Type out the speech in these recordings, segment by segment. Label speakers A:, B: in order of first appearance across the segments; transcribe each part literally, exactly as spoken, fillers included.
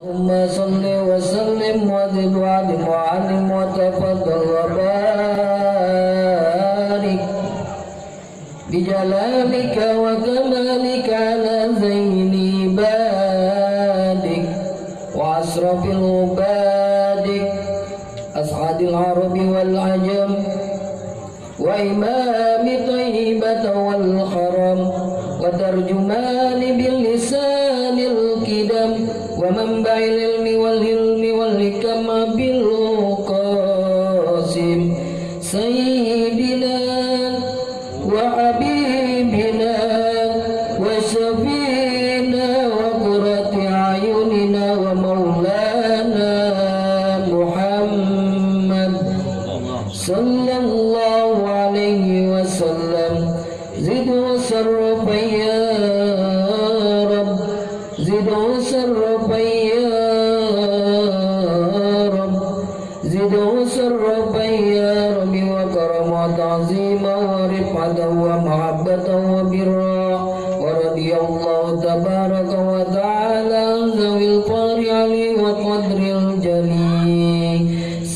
A: Allahumma salli wa sallim wa zid wa adim wa alim wa tafaddal wa barik bijalalika wa kamalika ala zaini badik wa asrafil ubadik as'adil arabi wal ajam wa imami tayyibata wal haram wa tarjumani bil lisanil kidam wa manba'il ilmi wal hilmi wal hikam bil qasim sayyidina wa habibina wa syafina wa qurrati ayunina wa maulana Muhammad sallallahu alaihi wasallam. Zid wa sarrafa ya Rabb, zid wa sarrafa ya Rabb, zid wa sarrafa ya Rabbi wa karama wa ta'zima wa rif'ata wa mahabbata wa birra wa radiyallahu tabaraka wa ta'ala an zawil fari ali wa qadril jali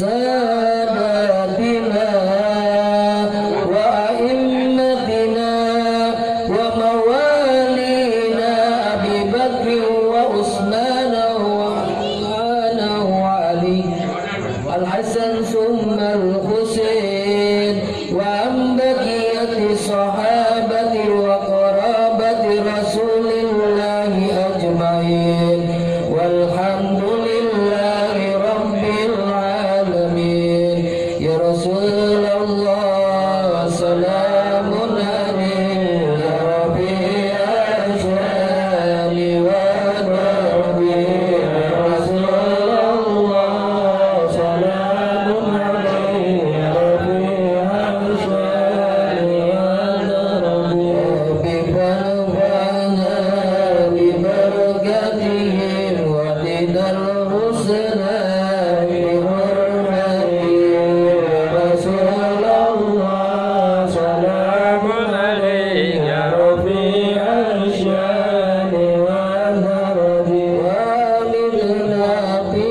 A: sadatina wa a'immatina wa mawalina Abi Bakri wa Utsman wa Affan wa Ali al-Hasan summa al-Husain wa ambakiyati sahabati wa qarabati rasulillahi ajma'in walhamdulillahi rabbil alamin. Ya Rasulullah salamun alayhi ya Rabi'al shani wa rabbi. Ya Rasulullah salamun alayhi ya Rabi'al shani wa rabbi. Rabbi farfana bi barakatihim wa tidal husna bi hurmati. Ya Rasulullah salamun alayhi ya Rabi'al shani wa rabbi. Wa amilna fi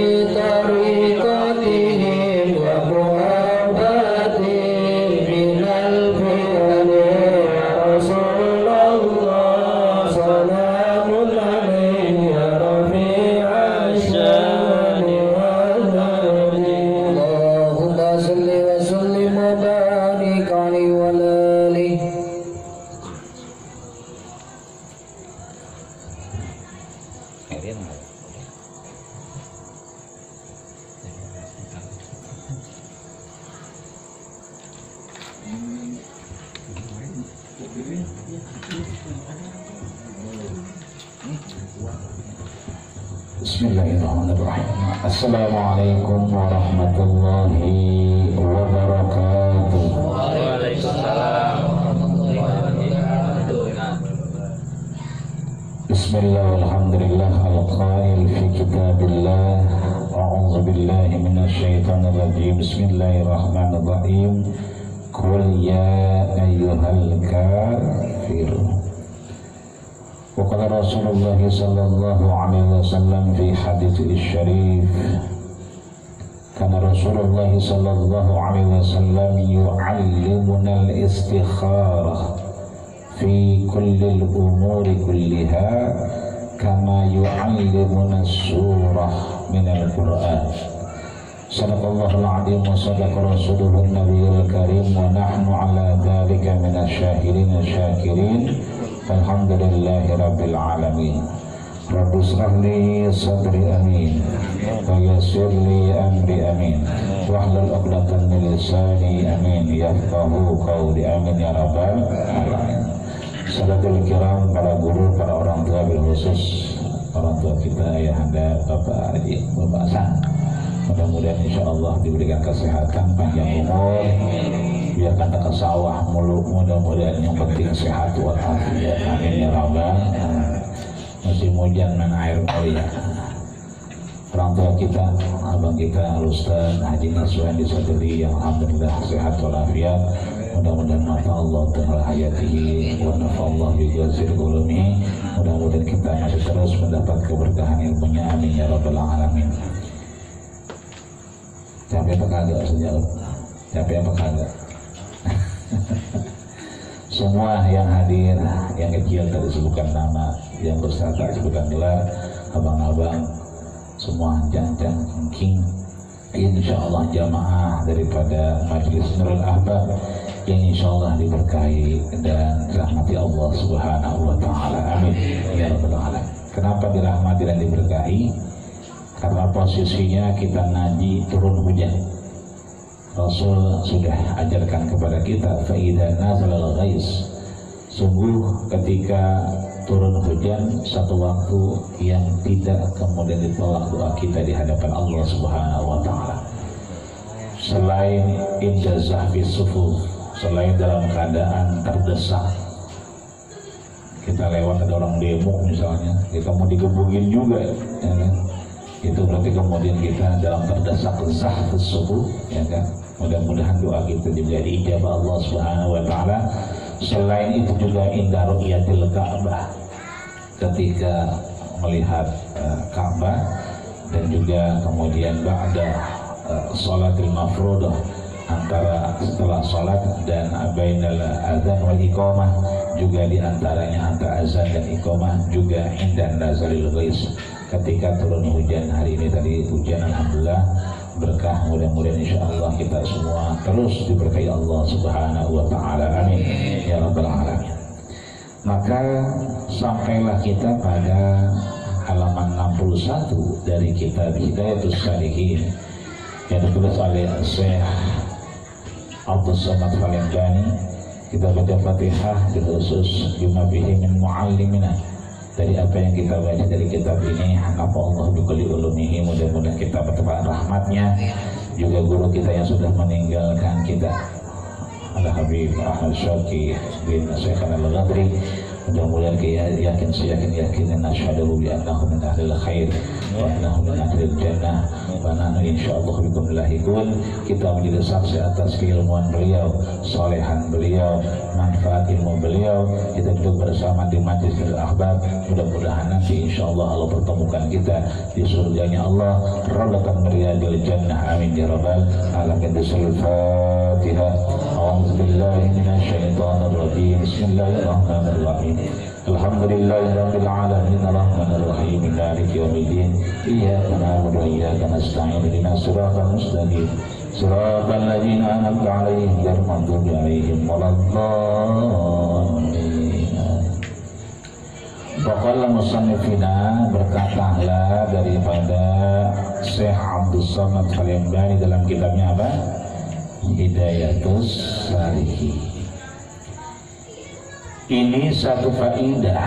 A: tariqatihim wa muhabbatihim minal fi'li. Ya Rasulullah salamun alayhi ya Rabi'al shani wa rabbi. Allahumma salli wa sallim wa barik alaihi wa alihi.
B: Bismillahirrahmanirrahim. Assalamualaikum warahmatullahi wabarakatuh.
C: Waalaikumsalam warahmatullahi wabarakatuh.
B: Bismillah walhamdulillah al-qail fi kitabillah. A'udzu billahi minasyaitonir rajim. Bismillahirrahmanirrahim. Qul ya ayyuhal kafirun. وقال رسول الله صلى الله عليه وسلم في حديثه الشريف كان رسول الله صلى الله عليه وسلم يعلمنا الاستخارة في كل الأمور كلها كما يعلمنا السورة من القرآن. صدق الله العظيم وصدق رسوله النبي الكريم ونحن على ذلك من الشاهدين الشاكرين. Alhamdulillahi rabbil alamin. Rabbi shrah li sadri amin wa yassir li amri amin wahlul 'uqdatam min lisani amin yafqahu qawli amin ya rabbal alamin. Salatul kiram para guru, para orang tua, bil khusus orang tua kita ayahanda Bapak Haji, Bapak Hasan. Mudah-mudahan insyaallah diberikan kesehatan, panjang umur, biar kata ke sawah mulu, mudah-mudahan yang penting sehat walafiat, amin ya rabbal. Musim hujan mana air mulia. orang tua kita, abang kita Ustaz Haji Naswan di Sadri yang alhamdulillah sehat walafiat. Mudah-mudahan nafa Allah ta'ala hayatihi wa nafa Allah juga zirgulumi. Mudah-mudahan kita masih terus mendapat keberkahan ilmunya, amin ya rabbal alamin. Capek apa kagak sejauh? Capek apa kagak? Semua yang hadir, yang kecil tadi sebutkan nama, yang besar tak sebutkan gelar, abang-abang, semua jang-jang king, insya Allah jamaah daripada Majelis Nurul Ahbab yang insya Allah diberkahi dan dirahmati Allah Subhanahu wa Ta'ala, amin ya rabbal alamin. Kenapa dirahmati dan diberkahi? Karena posisinya kita ngaji turun hujan. Rasul sudah ajarkan kepada kita, fa idza nazalal ghais, sungguh ketika turun hujan satu waktu yang tidak kemudian ditolak doa kita di hadapan Allah Subhanahu wa Ta'ala. Selain inda zahfi sufuf, selain dalam keadaan terdesak, kita lewat ada orang demo misalnya, kita mau digebukin juga, ya kan? Itu berarti kemudian kita dalam terdesak zahfus sufuf, ya kan? Mudah-mudahan doa kita juga diijabah Allah Subhanahu wa Ta'ala. Selain itu juga indah ru'yatil Ka'bah, ketika melihat uh, Ka'bah, dan juga kemudian ba'da uh, salatil mafrudah, antara setelah salat dan bainal adzan wal iqamah, juga diantaranya antara azan dan iqamah, juga indan nazalil ghais, ketika turun hujan. Hari ini tadi hujan alhamdulillah berkah, mudah-mudahan insyaallah kita semua terus diberkahi Allah Subhanahu wa Ta'ala, amin ya rabbal alamin. Maka sampailah kita pada halaman enam puluh satu dari kitab Hidayatus Shalihin yang ditulis oleh Syekh Abdus Samad Falemdani. Kita baca Fatihah khusus bima bihi min muallimina, dari apa yang kita baca dari kitab ini. Apa Allah bikulli ulumihi, mudah-mudahan kita bertepatan rahmatnya. Juga guru kita yang sudah meninggalkan kita, Al Habib Ahmad Syauqi bin Syekh Al-Ghadri, mudah-mudahan kita yakin seyakin yakin nasyhadu bi annahu min ahlil khair wa annahu min ahlil jannah wa nahnu insyaallah bikum lahiqun. Kita menjadi saksi atas keilmuan beliau, solehan beliau, manfaat ilmu beliau. Kita duduk bersama di Majelis Nurul Ahbab. Mudah-mudahan nanti insyaallah Allah pertemukan kita di surganya Allah, radatan riyadil jannah, amin ya rabbal alamin. Al-Fatihah. A'udzu billahi minasyaitonir rajim. Bismillahirrahmanirrahim. Alhamdulillahirabbil alamin, arrahmanir rahim, maliki yaumiddin. Iyyaka na'budu wa iyyaka nasta'in. Ihdinas siratal mustaqim. Siratal ladzina an'amta 'alaihim ghairil maghdubi 'alaihim waladdallin. Waqala musannifina, berkatalah daripada Syekh Abdus Samad Falemdani dalam kitabnya apa? Hidayatus Shalihin. Ini satu faidah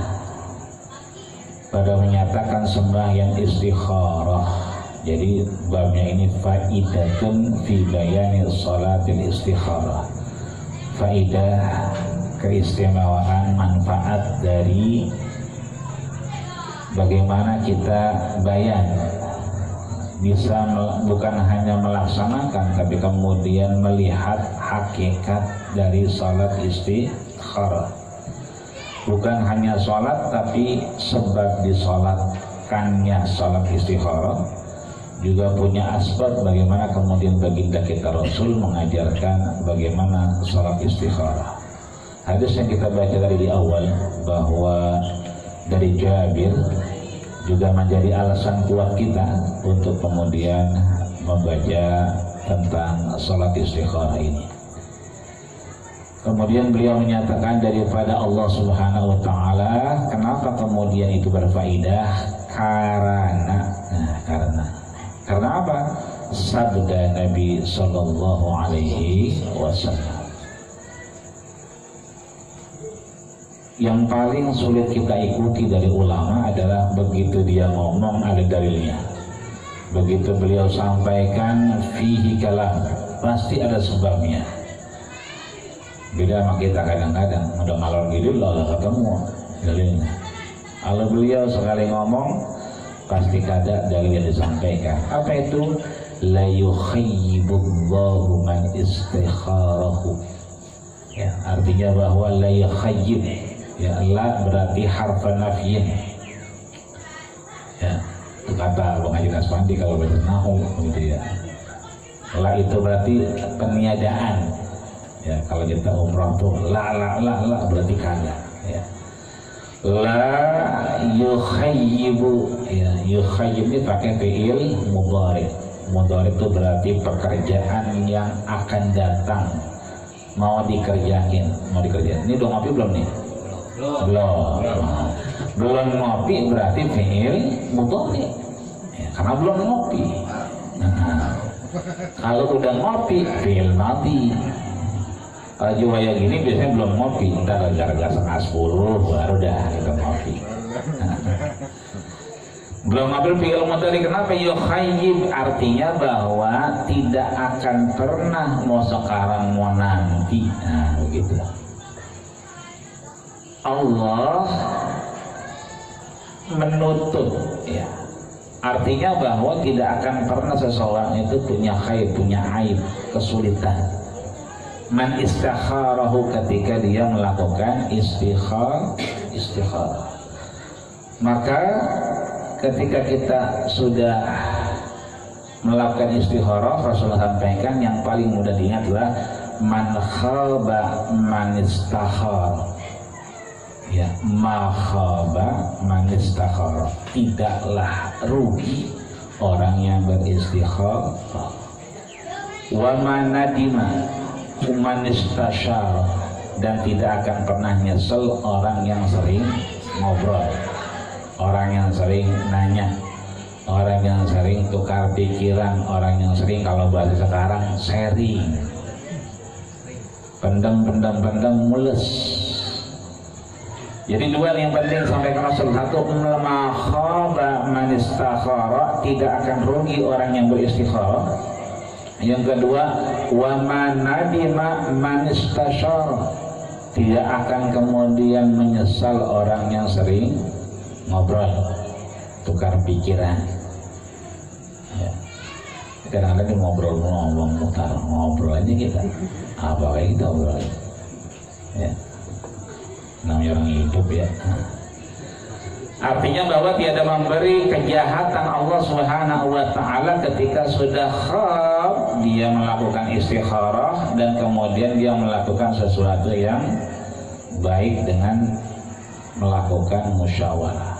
B: pada menyatakan sembahyang istikharah. Jadi babnya ini faidatun fi bayani salatil istikharah. Faidah keistimewaan manfaat dari bagaimana kita bayan bisa bukan hanya melaksanakan, tapi kemudian melihat hakikat dari salat istikharah. Bukan hanya salat, tapi sebab disolatkannya salat istikharah juga punya asbab bagaimana kemudian baginda kita Rasul mengajarkan bagaimana salat istikharah. Hadis yang kita baca dari di awal bahwa dari Jabir juga menjadi alasan kuat kita untuk kemudian membaca tentang salat istikharah ini. Kemudian beliau menyatakan daripada Allah Subhanahu wa Ta'ala. Kenapa kemudian itu berfaedah? Karena nah, karena karena apa? Sabda Nabi Sallallahu Alaihi Wasallam. Yang paling sulit kita ikuti dari ulama adalah begitu dia ngomong ada dalilnya. Begitu beliau sampaikan fihi kalam, pasti ada sebabnya. Beda sama kita kadang-kadang udah ngalor ngidul lah ketemu dalilnya. Kalau beliau sekali ngomong pasti kada dalil yang disampaikan. Apa itu? La yukhayyibullahu man istikharahu. Ya, artinya bahwa la yukhayyib, ya, la berarti harfa nafyin. Ya, itu kata Bang Haji Naswandi kalau baca nahu gitu ya. La itu berarti peniadaan. Ya, kalau kita umrah tuh la la la la berarti kada. Ya. La yukhayyibu, ya, yukhayyib ini pakai fi'il mudhari. Mudhari itu berarti pekerjaan yang akan datang, mau dikerjain, mau dikerjain. Ini udah ngopi belum nih? Belum. Belum, belum ngopi berarti fi'il mudhari. Ya, karena belum ngopi. Nah, kalau udah ngopi fi'il mati. Kalau juwaya gini biasanya belum ngopi, ntar gara-gara setengah sepuluh baru dah kita ngopi. Belum ngopi fi'il mudhari. Kenapa? Yukhayyib artinya bahwa tidak akan pernah, mau sekarang mau nanti. Nah begitu. Allah menutup, ya. Artinya bahwa tidak akan pernah seseorang itu punya khair, punya aib, kesulitan. Man istakharahu, ketika dia melakukan istikhar istikharah. Maka ketika kita sudah melakukan istikharah, Rasulullah sampaikan yang paling mudah diingat adalah man khaba man istakhar. Ya, ma khaba man istakhar. Tidaklah rugi orang yang beristikharah. Wa man nadima Umanistashar, dan tidak akan pernah nyesel orang yang sering ngobrol, orang yang sering nanya, orang yang sering tukar pikiran, orang yang sering, kalau bahasa sekarang, sharing. Pendem-pendem-pendem mules. Jadi dua yang penting sampai ke Rasul. Satu, ma khaba man istakhara, tidak akan rugi orang yang beristikharah. Yang kedua, wa man nadima man istashar, tidak akan kemudian menyesal orang yang sering ngobrol, tukar pikiran. Ya. Kadang-kadang ngobrol ngomong mutar, ngobrol aja kita. Apa kayak kita ngobrol? Ya. Namanya orang hidup ya. Artinya bahwa tiada memberi kejahatan Allah Subhanahu wa taala ketika sudah khab, dia melakukan istikharah dan kemudian dia melakukan sesuatu yang baik dengan melakukan musyawarah.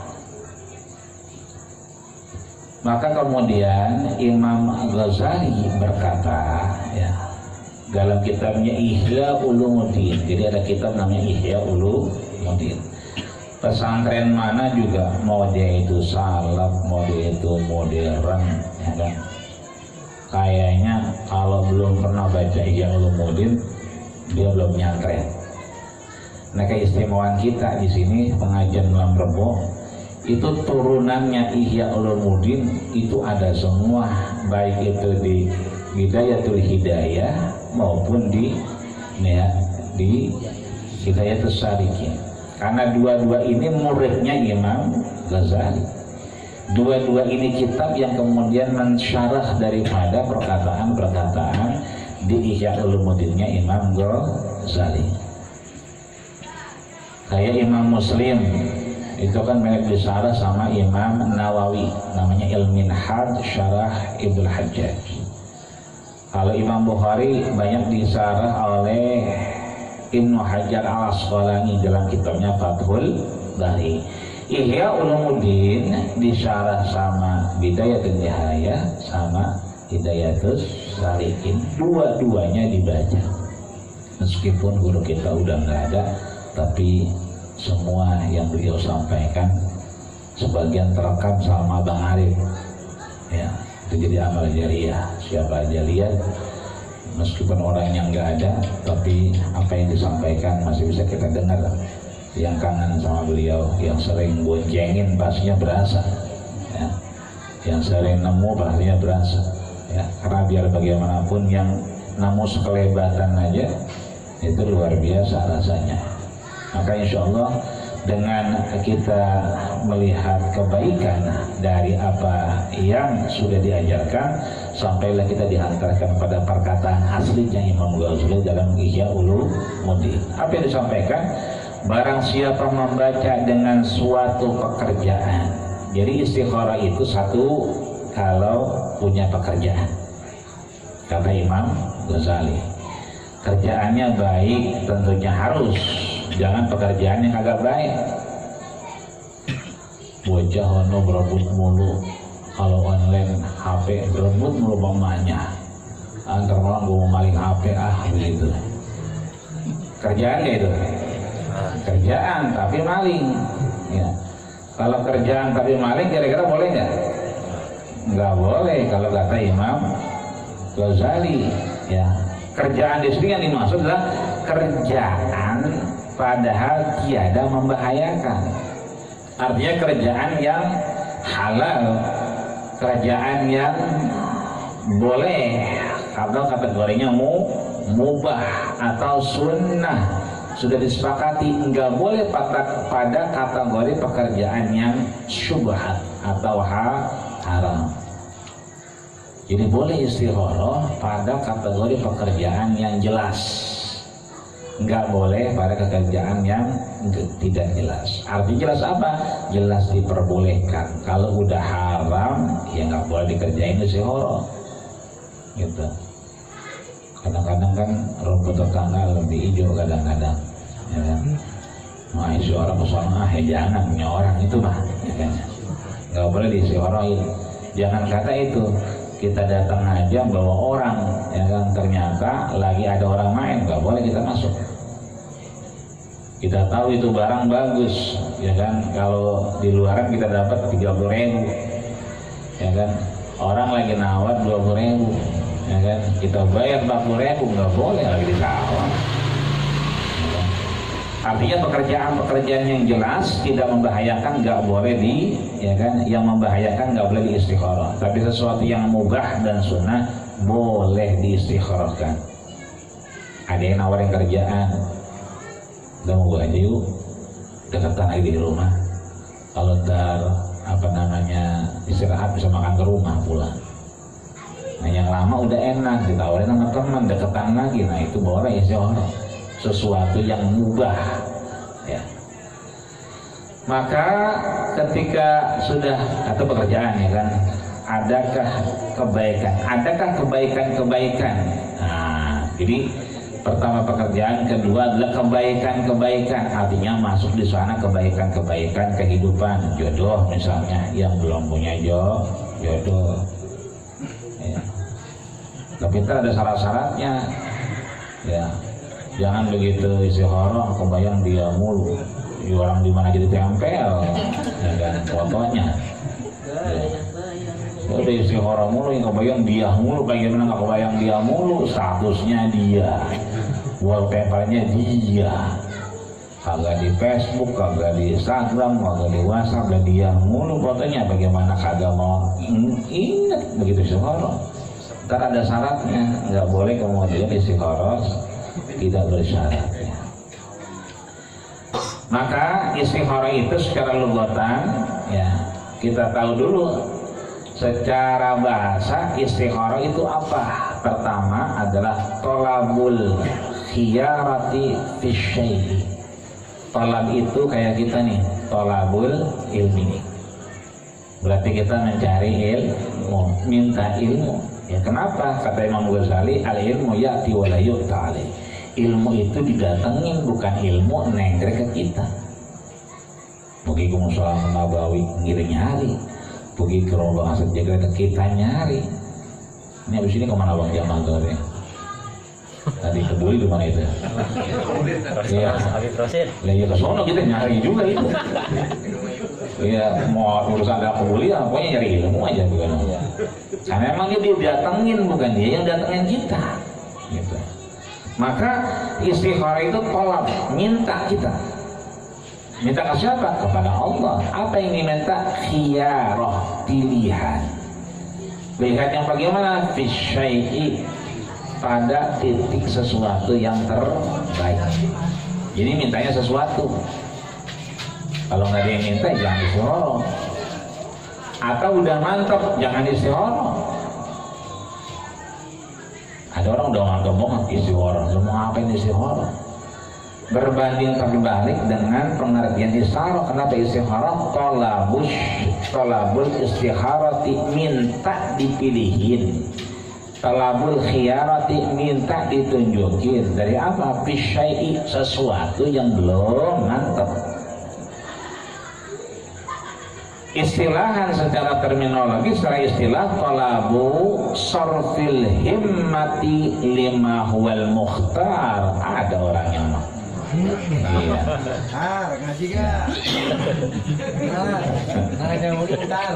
B: Maka kemudian Imam Ghazali berkata, ya, dalam kitabnya Ihya Ulumuddin. Jadi ada kitab namanya Ihya Ulumuddin. Pesantren mana juga, mau dia itu salaf, mau dia itu modern, ya kan? Kayaknya kalau belum pernah baca Ihya Ulumuddin, dia belum nyantren. Nah, keistimewaan kita di sini pengajian malam Rebo itu turunannya Ihya Ulumuddin itu ada semua, baik itu di Bidayatul Hidayah maupun di ya, di Hidayatus Salikin. Karena dua-dua ini muridnya Imam Ghazali. Dua-dua ini kitab yang kemudian mensyarah daripada perkataan-perkataan di Ihya Ulumuddinnya Imam Ghazali. Kayak Imam Muslim itu kan banyak disyarah sama Imam Nawawi, namanya Al-Minhaj Syarah Ibnu Hajjaj. Kalau Imam Bukhari banyak disyarah oleh Ibnu Hajar Al-Asqalani dalam kitabnya Fathul Bari. Ihya Ulumuddin disyarah sama Bidayatul Nihayah sama Hidayatus Salikin. Dua-duanya dibaca. Meskipun guru kita udah nggak ada, tapi semua yang beliau sampaikan sebagian terekam sama Bang Arif. Ya, itu jadi amal jariah. Siapa aja lihat, meskipun orang yang nggak ada, tapi apa yang disampaikan masih bisa kita dengar. Yang kangen sama beliau, yang sering boncengin pastinya berasa, ya. Yang sering nemu pastinya berasa, ya. Karena biar bagaimanapun yang nemu sekelebatan aja itu luar biasa rasanya. Maka insya Allah dengan kita melihat kebaikan dari apa yang sudah diajarkan, sampailah kita dihantarkan pada perkataan aslinya Imam Ghazali dalam Ihya Ulumuddin. Apa yang disampaikan? Barang siapa membaca dengan suatu pekerjaan. Jadi istikharah itu satu, kalau punya pekerjaan, kata Imam Ghazali, kerjaannya baik tentunya harus, jangan pekerjaan yang agak baik. Bocah ono berebut mulu, kalau online H P berebut mulu mamanya, antar malam gue mau maling H P ah begitu. Kerjaan gak itu? Kerjaan tapi maling ya. Kalau kerjaan tapi maling kira-kira boleh nggak? Nggak boleh kalau kata Imam Ghazali ya. Kerjaan di sini yang dimaksud adalah kerjaan padahal tiada membahayakan. Artinya kerjaan yang halal, kerjaan yang boleh, atau kategorinya mu, mubah atau sunnah, sudah disepakati. Enggak boleh pada, pada kategori pekerjaan yang syubhat atau ha, haram. Jadi boleh istikharah pada kategori pekerjaan yang jelas, nggak boleh pada pekerjaan yang tidak jelas. Artinya jelas apa? Jelas diperbolehkan. Kalau udah haram ya nggak boleh dikerjain istikharah gitu. Kadang-kadang kan rumput tetangga lebih hijau kadang-kadang ya kan? Nah isi orang pesona ah ya jangan punya orang itu mah ya kan? Nggak boleh diistikharah. Jangan kata itu kita datang aja bawa orang ya kan, ternyata lagi ada orang main, nggak boleh kita masuk. Kita tahu itu barang bagus ya kan, kalau di luaran kita dapat tiga puluh ribu ya kan, orang lagi nawar dua puluh ribu ya kan, kita bayar empat puluh ribu, nggak boleh lagi ditawar ya kan? Artinya pekerjaan-pekerjaan yang jelas tidak membahayakan nggak boleh di ya kan, yang membahayakan nggak boleh diistikharah. Tapi sesuatu yang mubah dan sunnah boleh diistikharahkan. Ada yang nawarin kerjaan, udah mau gue aja yuk, deketan lagi di rumah, kalau ntar apa namanya istirahat bisa makan ke rumah pulang. Nah yang lama udah enak, ditawarin sama teman, deketan lagi, nah itu boleh istikharah. Sesuatu yang mubah ya. Maka ketika sudah atau pekerjaan ya kan, adakah kebaikan, adakah kebaikan-kebaikan. Nah jadi pertama pekerjaan, kedua adalah kebaikan-kebaikan, artinya masuk di sana kebaikan-kebaikan kehidupan, jodoh misalnya, yang belum punya jodoh jodoh ya. Tapi ntar ada syarat-syaratnya ya. Jangan begitu istikharah kebayang dia mulu, di orang di mana jadi tempel ya kan fotonya ya. Udah istikharah mulu yang kebayang dia mulu, bagaimana nggak kebayang dia mulu, statusnya dia, wallpapernya dia, kagak di Facebook, kagak di Instagram, kagak di WhatsApp, dan dia mulu fotonya, bagaimana kagak mau inget begitu istikharah. Ntar ada syaratnya, nggak boleh kemudian istikharah tidak bersyaratnya. Maka istikharah itu secara lugatan ya, kita tahu dulu secara bahasa istikharah itu apa. Pertama adalah tolabul khiyarati fi syai'i. Tolab itu kayak kita nih, tolabul ilmi, berarti kita mencari ilmu, minta ilmu ya. Kenapa? Kata Imam Ghazali, al ilmu ya'ti wa la yu'ta alaih. Ilmu itu didatengin, bukan ilmu nenggrek ke kita. Pergi ke musola Nabawi ngiring nyari, pergi ke rombongan sejagat ke kita nyari. Ini abis ini kemana Bang Jamal tuh ya? Tadi kebuli di mana itu? Iya. Lah ya ke sono kita nyari juga itu. Iya, mau urusan ada kebuli, pokoknya nyari ilmu aja bukan? Karena memang dia didatengin, bukan dia yang datengin kita. Gitu. Maka istikharah itu tolak, minta kita. Minta ke siapa? Kepada Allah. Apa yang diminta? Khiyarah, pilihan. Pilihan yang bagaimana? Fi syai'i, pada titik sesuatu yang terbaik. Jadi mintanya sesuatu. Kalau nggak ada yang minta jangan istikharah. Atau udah mantap jangan istikharah. Ada orang udah mantap banget istikharah, lu mau ngapain istikharah? Berbanding terbalik dengan pengertian istikharah. Kenapa istikharah? Tolabus, tolabul istikharati, minta dipilihin. Talabul khiyarati, minta ditunjukin. Dari apa? Fisyai'i, sesuatu yang belum mantap. Istilahan secara terminologi, secara istilah, talabu sarfil himmati lima huwal mukhtar. Ada orangnya mah. Iya.
D: Bentar, ngaji gak? Bentar, nanya mau bentar.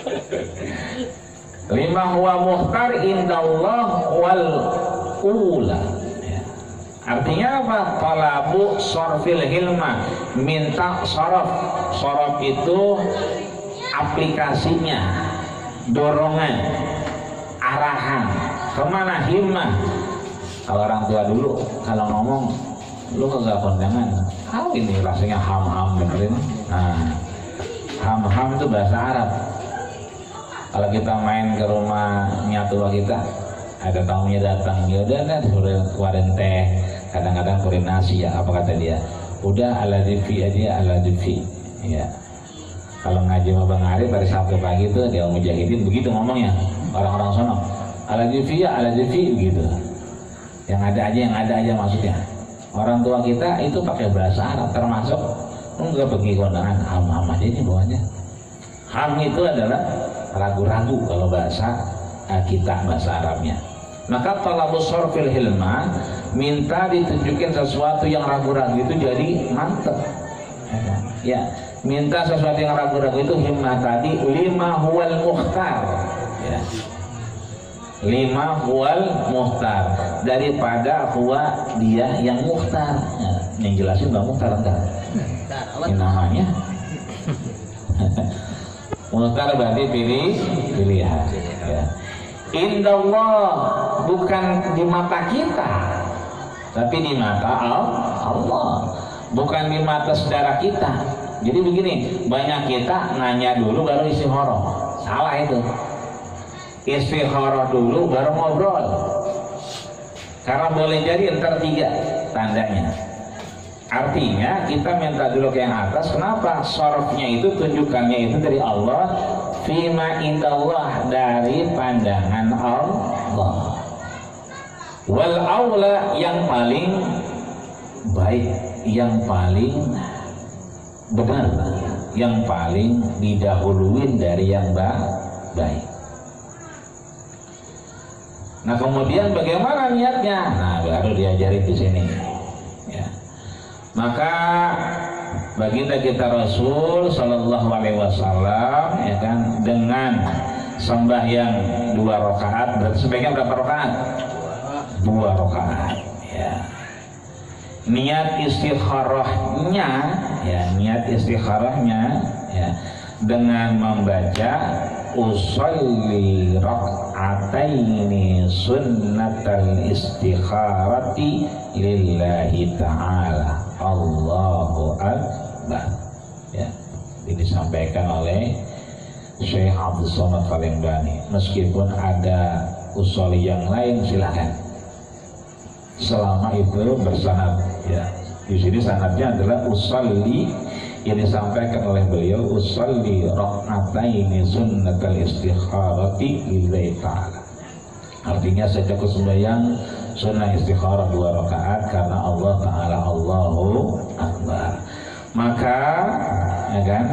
B: Lima huwa mukhtar indallah wal ula. Artinya apa? Talabu sarfil hilma, minta sorof. Sorof itu aplikasinya, dorongan, arahan. Kemana himmah? Kalau orang tua dulu kalau ngomong, lu kagak kondangan. Ah, ini rasanya ham-ham benerin. Nah, ham-ham itu bahasa Arab. Kalau kita main ke rumahnya tua kita, ada tamunya datang, ya udah kan suruh keluarin teh, kadang-kadang keluarin nasi ya, apa kata dia? Udah ala divi aja, ala divi. Ya. Kalau ngaji sama Bang Arif dari Sabtu pagi itu dia mujahidin begitu ngomongnya, orang-orang sono. Ala divi ya, ala divi begitu. Yang ada aja, yang ada aja maksudnya. Orang tua kita itu pakai bahasa Arab, termasuk enggak pergi kondangan, ham-ham aja ini bawahnya. Ham itu adalah ragu-ragu kalau bahasa kita, bahasa Arabnya. Maka talabus sarfil hilma, minta ditunjukin sesuatu yang ragu-ragu itu jadi mantep. Ya, minta sesuatu yang ragu-ragu itu himmah tadi lima huwal mukhtar. Ya. Lima huwal mukhtar, daripada huwa dia yang mukhtar. Ya, yang jelasin Bang Mukhtar enggak? Ini namanya. Mukhtar berarti pilih, pilihan. Ya. Indallah, bukan di mata kita, tapi di mata Allah. Bukan di mata saudara kita. Jadi begini, banyak kita nanya dulu baru istikharah. Salah itu. Istikharah dulu baru ngobrol. Karena boleh jadi entar tiga tandanya. Artinya kita minta dulu ke yang atas. Kenapa? Sorofnya itu, tunjukannya itu dari Allah. Fima indallah, dari pandangan Allah. Wal aula, yang paling baik, yang paling benar, yang paling didahuluin dari yang baik. Nah kemudian bagaimana niatnya? Nah baru diajarin di sini. Ya. Maka baginda kita Rasul Sallallahu Alaihi Wasallam, ya kan, dengan sembahyang dua rakaat, berarti sebaiknya berapa rakaat? Dua rakaat. Ya. Niat istikharahnya, ya niat istikharahnya, ya dengan membaca usolli rak'ataini sunnatal istikharati lillahi ta'ala Allahu Akbar. Ya, ini disampaikan oleh Syekh Abdul Somad Palembani. Meskipun ada usoli yang lain silakan, selama itu bersanad. Ya, di sini sanadnya adalah usolli yang disampaikan oleh beliau, usolli rak'ataini sunnatal istikharati lillahi ta'ala. Artinya sejak sembahyang sunnah istikharah dua rakaat karena Allah Ta'ala Allahu Akbar. Maka ya kan,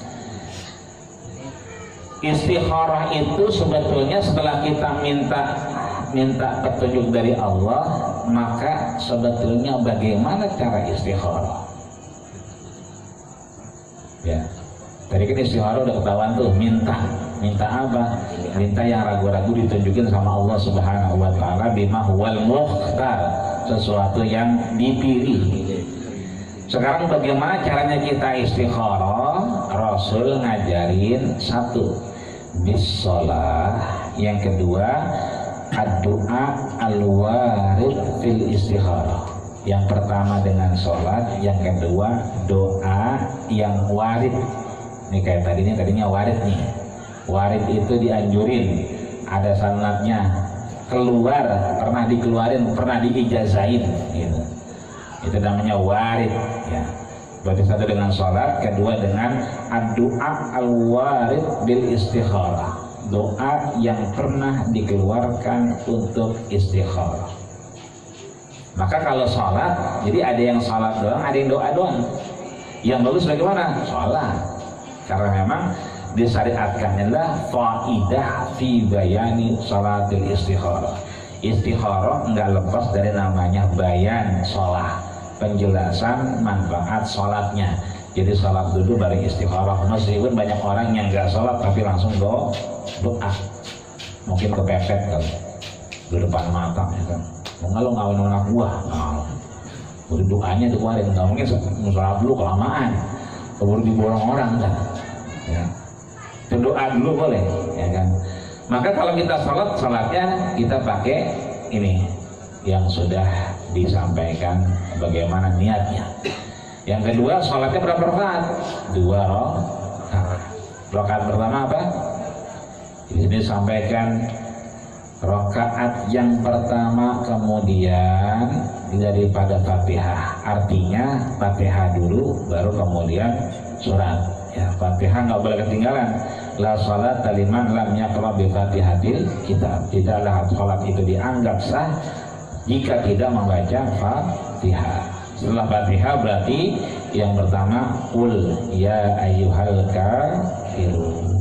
B: istikharah itu sebetulnya setelah kita minta minta petunjuk dari Allah, maka sebetulnya bagaimana cara istikharah? Ya, tadi kan istikharah udah ketahuan tuh, minta, minta apa? Minta yang ragu-ragu ditunjukin sama Allah Subhanahu Wa Taala, bima huwal mukhtar, sesuatu yang dipilih. Sekarang bagaimana caranya kita istikharah? Rasul ngajarin satu, bisolah. Yang kedua, ad-du'a al-warid fil istikharah. Yang pertama dengan sholat, yang kedua doa yang warid. Ini kayak tadinya tadinya warid nih. Warid itu dianjurin, ada sanadnya, keluar, pernah dikeluarin, pernah diijazahin gitu. Itu namanya warid ya. Berarti satu dengan sholat, kedua dengan ad-du'a al-warid bil istikharah, doa yang pernah dikeluarkan untuk istikharah. Maka kalau sholat, jadi ada yang sholat doang, ada yang doa doang. Yang bagus bagaimana? Sholat. Karena memang disyariatkan adalah faidah fi bayani sholatil istikharah. Istikharah enggak lepas dari namanya bayan sholat, penjelasan manfaat sholatnya. Jadi sholat dulu baru istikharah. Meskipun banyak orang yang enggak sholat tapi langsung doa, doa. Mungkin kepepet kali di depan mata ya kan. Enggak lo ngawin anak buah, nah, udah doanya tuh kemarin, nggak mungkin sholat dulu kelamaan, baru diborong orang kan. Ya. Doa dulu boleh, ya kan. Maka kalau kita sholat, sholatnya kita pakai ini yang sudah disampaikan bagaimana niatnya. Yang kedua, sholatnya berapa rakaat? Dua rakaat. Rakaat pertama apa? Di sini disampaikan rakaat yang pertama kemudian daripada Fatihah. Artinya Fatihah dulu baru kemudian surat. Ya, Fatihah nggak boleh ketinggalan. La salat liman lam yaqra bi Fatihatil kitab. Tidaklah salat itu dianggap sah jika tidak membaca Fatihah. Setelah Fatihah berarti yang pertama qul ya ayyuhal kafirun.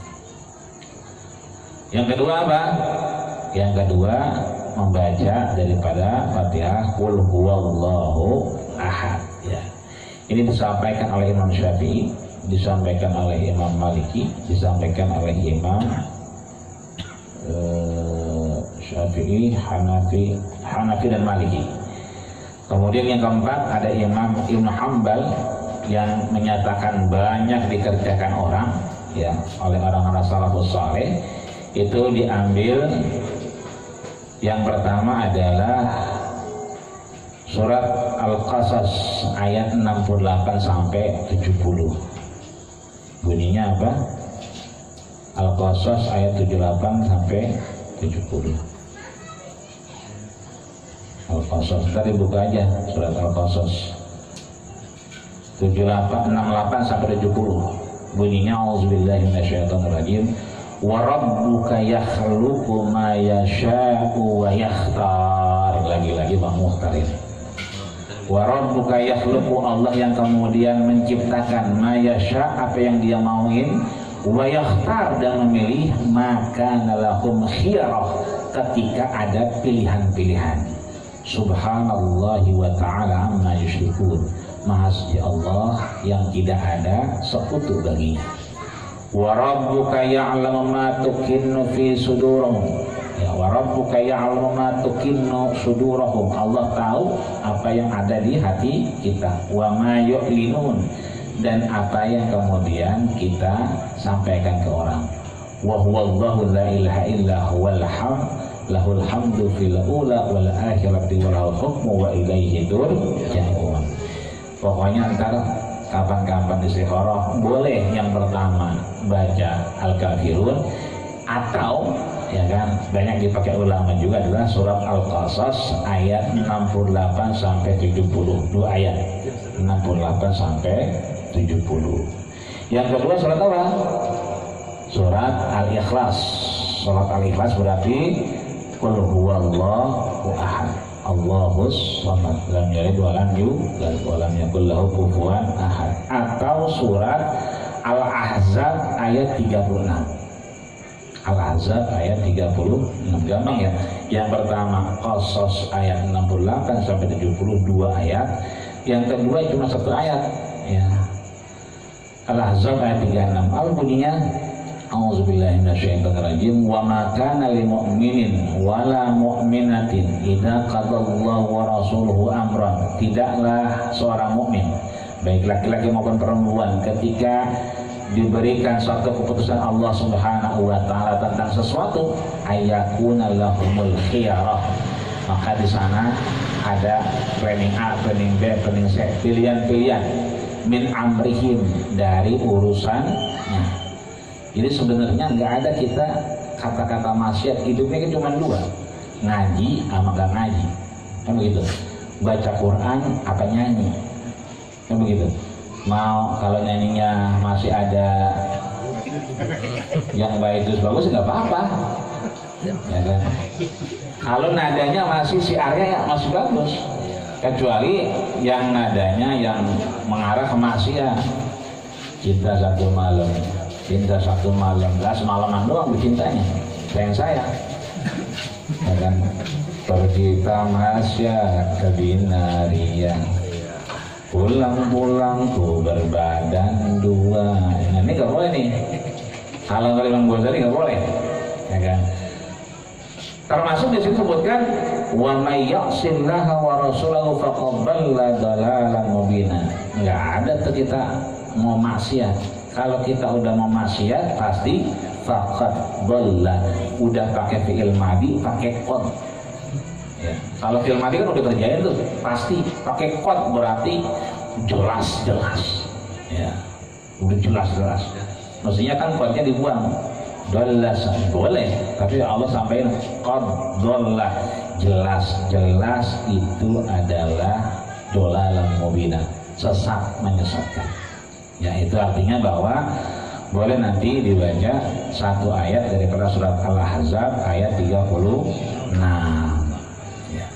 B: Yang kedua apa? Yang kedua membaca daripada Fatihah qul huwallahu ahad ya. Ini disampaikan oleh Imam Syafi'i, disampaikan oleh Imam Maliki, disampaikan oleh Imam uh, Syafi'i, Hanafi, Hanafi dan Maliki. Kemudian yang keempat ada Imam Ibnu Hanbal yang menyatakan banyak dikerjakan orang ya oleh orang-orang salafus saleh. Itu diambil yang pertama adalah surat Al-Qasas ayat enam puluh delapan sampai tujuh puluh. Bunyinya apa? Al-Qasas ayat tujuh puluh delapan sampai tujuh puluh. Al-Qasas tadi buka aja surat Al-Qasas tujuh puluh delapan, enam puluh delapan sampai tujuh puluh. Bunyinya auzubillahi minasyaitonirrajim. Wa rabbuka yakhluqu ma yasha'u wa yakhtar. Lagi-lagi Bang Muhtar ini. Wa rabbuka yakhluqu, Allah yang kemudian menciptakan ma yasha', apa yang dia mauin, wa yakhtar, dan memilih, maka nalahum khiyarah, ketika ada pilihan-pilihan. Subhanallahi wa ta'ala amma yusyrikun. Maha suci Allah yang tidak ada sekutu baginya. Wa rabbuka ya'lamu ma tukinnu fi sudurihim. Ya, wa rabbuka ya'lamu ma tukinnu sudurihim. Allah tahu apa yang ada di hati kita. Wa ma yu'linun, dan apa yang kemudian kita sampaikan ke orang. Wa huwallahu la ilaha illa huwal hamd, lahul hamdu fil ula wal akhirati wa lahul hukmu wa ilaihi turja'un. Pokoknya ntar kapan-kapan istikharah boleh yang pertama baca Al-Kafirun, atau ya kan banyak dipakai ulama juga adalah surat Al-Qasas ayat enam puluh delapan sampai tujuh puluh, dua ayat enam puluh delapan sampai tujuh puluh. Yang kedua surat apa? Surat Al-Ikhlas. Surat Al-Ikhlas berarti qul huwallahu ahad, Allahus samad, lam yalid wa lam yulad wa lam yakul lahu kufuwan ahad. Atau surat Al-Ahzab ayat tiga puluh enam. Al-Ahzab ayat tiga puluh enam, gampang ya. Yang pertama Qasas ayat enam puluh delapan sampai tujuh puluh, dua ayat. Yang kedua cuma satu ayat ya. Al-Ahzab ayat tiga puluh enam. Al bunyinya A'udzubillahi minasyaitonirrajim. Wa ma kana lil mu'minin wala mu'minatin idza qadallahu wa rasuluhu amran. Tidaklah seorang mukmin, baik laki-laki maupun perempuan, ketika diberikan suatu keputusan Allah Subhanahu wa taala tentang sesuatu, ayyakuna lahumul khiyarah, maka di sana ada planning A, planning B, planning C, pilihan-pilihan min amrihim dari urusannya. Jadi sebenarnya nggak ada kita kata-kata maksiat, hidupnya kan cuma dua, ngaji sama nggak ngaji, kan begitu. Baca Quran apa nyanyi, kan begitu. Mau kalau nyanyinya masih ada yang baik terus bagus nggak apa-apa, ya kan. Kalau nadanya masih siarnya masih bagus, kecuali yang nadanya yang mengarah ke maksiat. Cinta satu malam, cinta satu malam, nggak semalaman doang bercintanya, sayang saya, ya kan. Pergi tamasya ke binarian, pulang-pulang ku berbadan dua. Nah, ini nggak boleh nih. Kalau nggak Imam Ghazali nggak boleh, ya kan. Termasuk di sini sebutkan wa may ya'sillaha wa rasulahu faqad dhalla dhalalan mubina. Nggak ada tuh kita mau maksiat. Kalau kita udah mau maksiat pasti faqad dhalla. Udah pakai fi'il madi, pakai qad. Ya. Kalau fi'il madi kan udah kerjain tuh, pasti pakai qad berarti jelas-jelas. Ya. Udah jelas-jelas. Maksudnya kan qadnya dibuang. Dhalla boleh, tapi Allah sampaikan qad dhalla, jelas-jelas itu adalah dhalalan mubina, sesat menyesatkan. Ya, itu artinya bahwa boleh nanti dibaca satu ayat daripada surat Al-Ahzab ayat tiga puluh enam. Ya.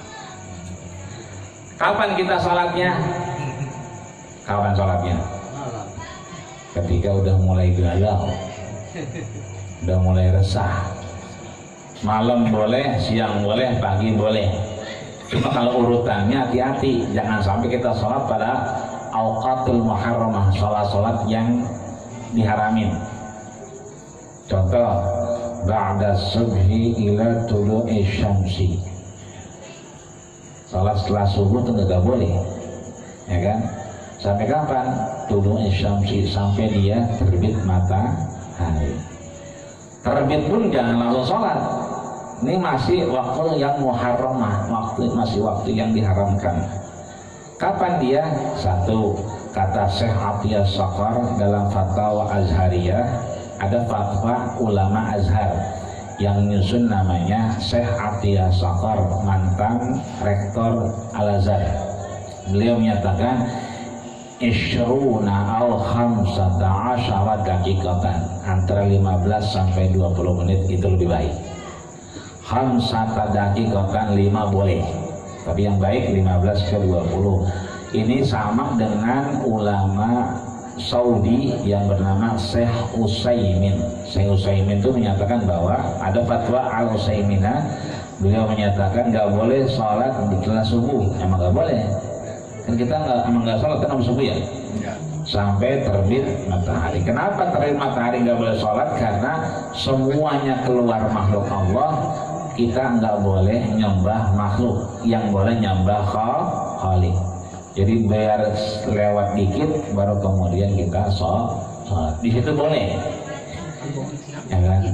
B: Kapan kita sholatnya? Kapan sholatnya? Ketika udah mulai galau, udah mulai resah. Malam boleh, siang boleh, pagi boleh. Cuma kalau urutannya hati-hati, jangan sampai kita sholat pada awqatul muharramah, sholat-sholat yang diharamin. Contoh, ba'da subhi ila tulu'i syamsi. Sholat setelah subuh itu nggak boleh, ya kan? Sampai kapan? Tulu'i syamsi, sampai dia terbit matahari. Terbit pun jangan langsung sholat. Ini masih waktu yang muharramah, waktu masih waktu yang diharamkan. Kapan dia? Satu, kata Syekh Atiyah Saqar dalam fatwa Azhariyah, ada fatwa ulama Azhar yang nyusun namanya Syekh Atiyah Saqar, mantan rektor Al-Azhar. Beliau menyatakan isyruna al khamsata asyara daqiqatan, antara lima belas sampai dua puluh menit itu lebih baik. Khamsata daqiqatan, lima boleh, tapi yang baik lima belas ke dua puluh. Ini sama dengan ulama Saudi yang bernama Syekh Utsaimin. Syekh Utsaimin itu menyatakan bahwa ada fatwa Al-Utsaiminah, beliau menyatakan nggak boleh sholat di kelas subuh. Emang nggak boleh, kan kita nggak emang nggak sholat kan subuh ya? Ya, sampai terbit matahari. Kenapa terbit matahari nggak boleh sholat? Karena semuanya keluar makhluk Allah, kita nggak boleh nyembah makhluk, yang boleh nyembah Khalik. Jadi biar lewat dikit baru kemudian kita sholat. Di situ boleh, ya kan?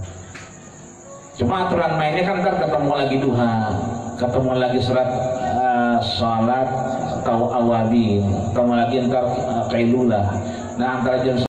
B: Cuma aturan mainnya kan ntar ketemu lagi duha, ketemu lagi surat uh, sholat atau awabin, ketemu lagi ntar uh, kailulah. Nah antara jam